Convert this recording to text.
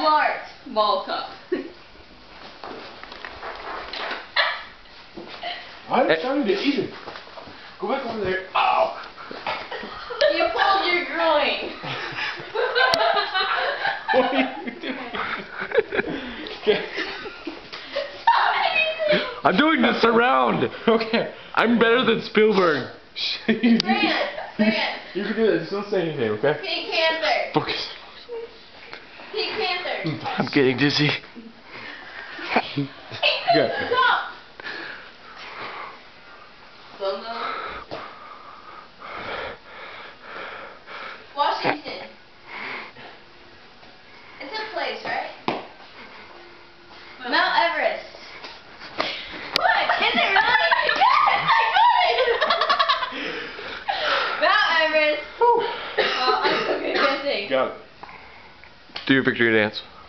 Smart. Malta. I'm trying to eat it. Go back over there. Ow! You pulled your groin. What are you doing? Okay. I'm doing this around. Okay. I'm better than Spielberg. Fran. You can do that. Just don't say anything, okay? Pink Panther. Focus. Pink Panther. I'm getting dizzy. Good. Stop. Slow-mo. Washington. It's a place, right? Mount Everest. What? Is it really? Yes, I got it! Mount Everest. Well, I'm so good at guessing. Got it. Do your victory dance.